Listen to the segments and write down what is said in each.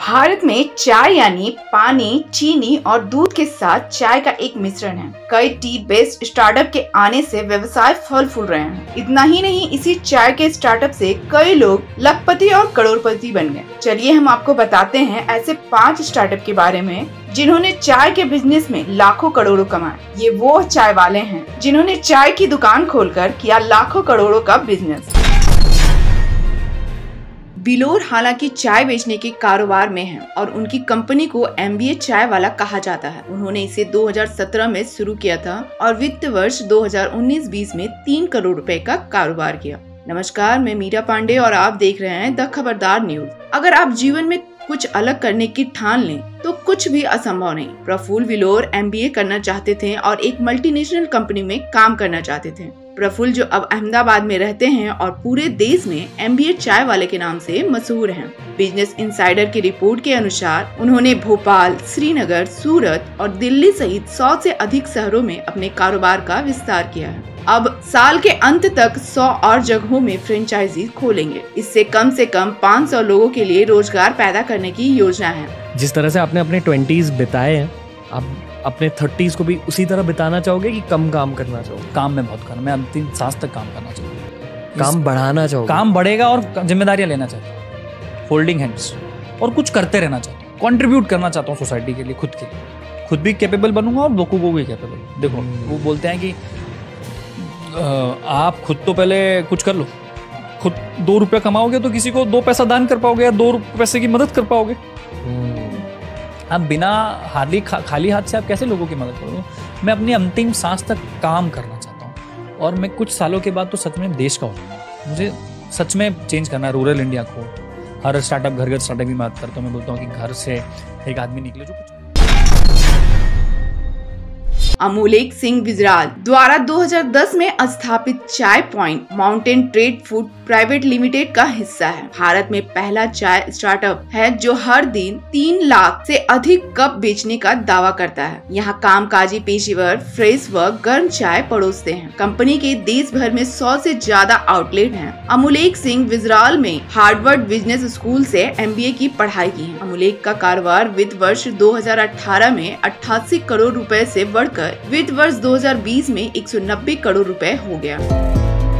भारत में चाय यानी पानी, चीनी और दूध के साथ चाय का एक मिश्रण है। कई टी बेस्ड स्टार्टअप के आने से व्यवसाय फल फूल रहे हैं। इतना ही नहीं, इसी चाय के स्टार्टअप से कई लोग लखपति और करोड़पति बन गए। चलिए हम आपको बताते हैं ऐसे 5 स्टार्टअप के बारे में जिन्होंने चाय के बिजनेस में लाखों करोड़ों कमाए। ये वो चाय वाले हैं जिन्होंने चाय की दुकान खोलकर किया लाखों करोड़ों का बिजनेस। बिलोर हालांकि चाय बेचने के कारोबार में हैं और उनकी कंपनी को MBA चाय वाला कहा जाता है। उन्होंने इसे 2017 में शुरू किया था और वित्त वर्ष 2019-20 में 3 करोड़ रुपए का कारोबार किया। नमस्कार, मैं मीरा पांडे और आप देख रहे हैं द खबरदार न्यूज। अगर आप जीवन में कुछ अलग करने की ठान लें तो कुछ भी असंभव नहीं। प्रफुल्ल बिलोर MBA करना चाहते थे और एक मल्टीनेशनल कंपनी में काम करना चाहते थे। प्रफुल्ल जो अब अहमदाबाद में रहते हैं और पूरे देश में MBA चाय वाले के नाम से मशहूर हैं। बिजनेस इनसाइडर की रिपोर्ट के अनुसार उन्होंने भोपाल, श्रीनगर, सूरत और दिल्ली सहित 100 से अधिक शहरों में अपने कारोबार का विस्तार किया है। अब साल के अंत तक 100 और जगहों में फ्रेंचाइजी खोलेंगे। इससे कम 500 लोगों के लिए रोजगार पैदा करने की योजना है। जिस तरह से आपने अपने 20s बिताए हैं, आप अपने 30s को भी उसी तरह बिताना चाहोगे कि कम काम करना चाहोगे? काम में बहुत करना, मैं अंतिम सांस तक काम करना चाहूँगा। काम बढ़ाना चाहोगे? काम बढ़ेगा और जिम्मेदारियां लेना चाहता हूँ, फोल्डिंग हैंड्स, और कुछ करते रहना चाहता हूँ, कंट्रीब्यूट करना चाहता हूँ सोसाइटी के लिए, खुद के लिए। खुद भी कैपेबल बनूंगा और लोगों को भी कैपेबल। देखो, वो बोलते हैं कि आप खुद तो पहले कुछ कर लो। खुद 2 रुपया कमाओगे तो किसी को 2 पैसा दान कर पाओगे या 2 पैसे की मदद कर पाओगे। आप बिना खाली हाथ से आप कैसे लोगों की मदद करोगे? मैं अपनी अंतिम सांस तक काम करना चाहता हूँ और मैं कुछ सालों के बाद तो सच में देश का हो जाऊंगा। मुझे सच में चेंज करना है रूरल इंडिया को। हर स्टार्टअप, घर स्टार्टअप की बात करता हूँ। मैं बोलता हूँ कि घर से एक आदमी निकले जो कुछ। अमोलेख सिंह बिजराल द्वारा 2010 में स्थापित Chai Point Mountain Trade Food Private Limited का हिस्सा है। भारत में पहला चाय स्टार्टअप है जो हर दिन 3 लाख से अधिक कप बेचने का दावा करता है। यहाँ कामकाजी पेशेवर फ्रेश व गर्म चाय परोसते हैं। कंपनी के देश भर में 100 से ज्यादा आउटलेट हैं। अमोलेख सिंह बिजराल में हार्वर्ड बिजनेस स्कूल से MBA की पढ़ाई की है। अमोलेख का कारोबार वित्त वर्ष 2018 में 88 करोड़ रुपए से बढ़कर वित्त वर्ष 2020 में 190 करोड़ रुपए हो गया।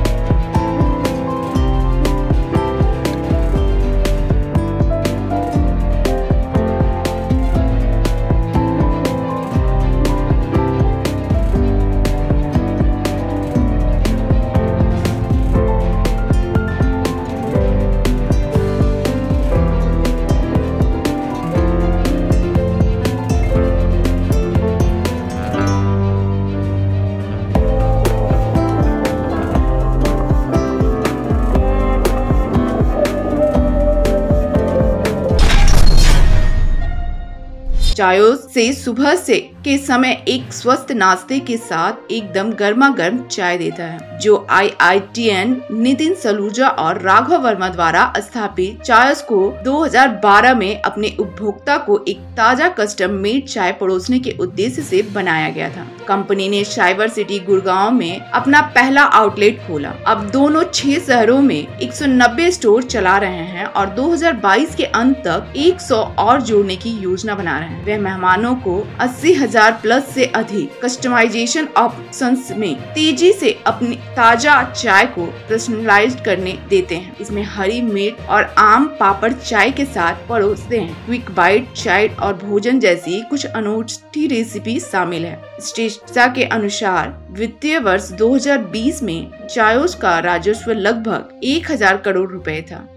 चायोस से सुबह से के समय एक स्वस्थ नाश्ते के साथ एकदम गर्मा गर्म चाय देता है, जो IITN नितिन सलूजा और राघव वर्मा द्वारा स्थापित चायोस को 2012 में अपने उपभोक्ता को एक ताजा कस्टम मेड चाय परोसने के उद्देश्य से बनाया गया था। कंपनी ने साइबर सिटी गुड़गांव में अपना पहला आउटलेट खोला। अब दोनों 6 शहरों में 190 स्टोर चला रहे हैं और 2022 के अंत तक 100 और जोड़ने की योजना बना रहे हैं। वे मेहमानों को 80,000 प्लस से अधिक कस्टमाइजेशन ऑप्शंस में तेजी से अपनी ताजा चाय को पर्सनलाइज्ड करने देते हैं। इसमें हरी मिर्च और आम पापड़ चाय के साथ परोसते हैं। क्विक बाइट चाय और भोजन जैसी कुछ अनूठी रेसिपी शामिल है। स्टेटा के अनुसार वित्तीय वर्ष 2020 में चायोस का राजस्व लगभग 1000 करोड़ रुपए था।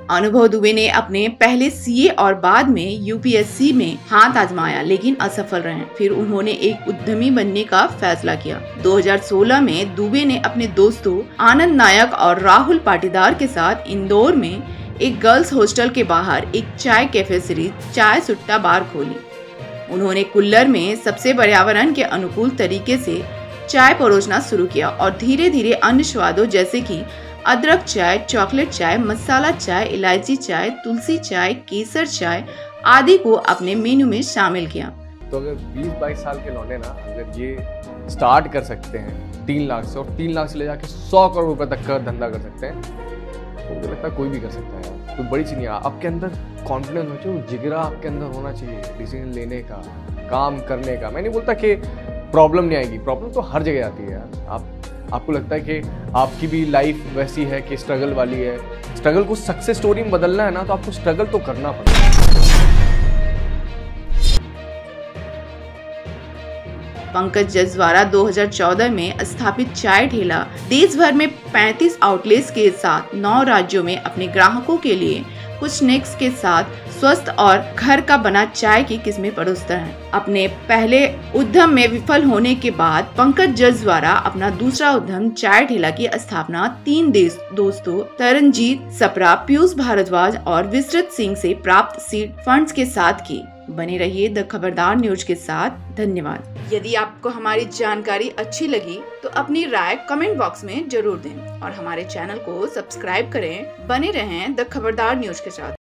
अनुभव दुबे ने अपने पहले सीए और बाद में यूपीएससी में हाथ आजमाया, लेकिन असफल रहे। फिर उन्होंने एक उद्यमी बनने का फैसला किया। 2016 में दुबे ने अपने दोस्तों आनंद नायक और राहुल पाटीदार के साथ इंदौर में एक गर्ल्स हॉस्टल के बाहर एक चाय कैफे सीरीज चाय सुट्टा बार खोली। उन्होंने कुल्लर में सबसे पर्यावरण के अनुकूल तरीके से चाय परोसना शुरू किया और धीरे धीरे अन्य स्वादों जैसे कि अदरक चाय, चॉकलेट चाय, मसाला चाय, इलायची चाय, तुलसी चाय, केसर चाय आदि को अपने मेन्यू में शामिल किया। तो अगर 20-22 साल के लौंडे ना अगर ये स्टार्ट कर सकते हैं 3 लाख से, और 3 लाख से ले जाके 100 करोड़ रुपए तक का धंधा कर सकते हैं, तो मुझे लगता है कोई भी कर सकता है यार। कोई बड़ी चीज़ नहीं है। आपके अंदर कॉन्फिडेंस होना चाहिए, जिगरा आपके अंदर होना चाहिए डिसीजन लेने का, काम करने का। मैं नहीं बोलता कि प्रॉब्लम नहीं आएगी, प्रॉब्लम तो हर जगह आती है यार। आपको लगता है कि आपकी भी लाइफ वैसी है कि स्ट्रगल वाली है, स्ट्रगल को सक्सेस स्टोरी में बदलना है ना, तो आपको स्ट्रगल तो करना पड़ेगा। पंकज जसवारा 2014 में स्थापित चाय ठेला देश भर में 35 आउटलेट्स के साथ 9 राज्यों में अपने ग्राहकों के लिए कुछ नेक्स के साथ स्वस्थ और घर का बना चाय की किस्में परोसता है। अपने पहले उद्यम में विफल होने के बाद पंकज जसवारा अपना दूसरा उद्यम चाय ठेला की स्थापना 3 दोस्तों तरनजीत सप्रा, पीयूष भारद्वाज और विस्तृत सिंह से प्राप्त सीड फंड्स के साथ की। बने रहिए द खबरदार न्यूज के साथ। धन्यवाद। यदि आपको हमारी जानकारी अच्छी लगी तो अपनी राय कमेंट बॉक्स में जरूर दें और हमारे चैनल को सब्सक्राइब करें। बने रहें द खबरदार न्यूज के साथ।